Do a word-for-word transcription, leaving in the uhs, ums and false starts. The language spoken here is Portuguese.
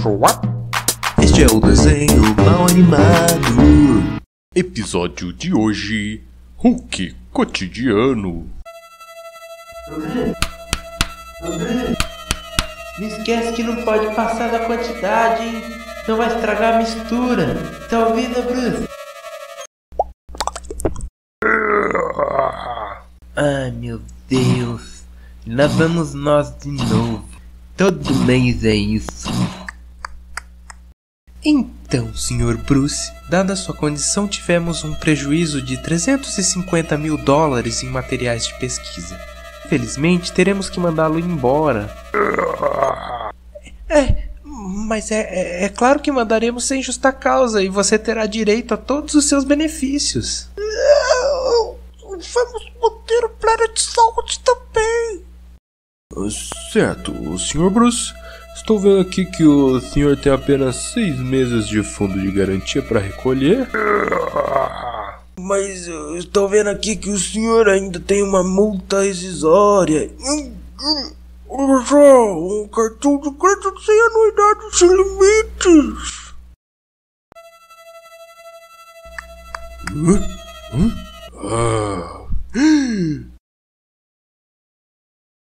Este é o desenho mal animado. Episódio de hoje: Hulk cotidiano. Não esquece que não pode passar da quantidade, hein? Não vai estragar a mistura. Tá ouvindo, Bruce? Ai, meu Deus. Lá vamos nós de novo. Todo mês é isso. Então, senhor Bruce, dada sua condição, tivemos um prejuízo de trezentos e cinquenta mil dólares em materiais de pesquisa. Infelizmente, teremos que mandá-lo embora. É, mas é, é, é claro que mandaremos sem justa causa e você terá direito a todos os seus benefícios. Vamos manter o plano de saúde também. Certo, senhor Bruce. Estou vendo aqui que o senhor tem apenas seis meses de fundo de garantia para recolher. Mas eu estou vendo aqui que o senhor ainda tem uma multa rescisória. Olha só, um cartão de crédito sem anuidade, sem limites. Hã? Hã?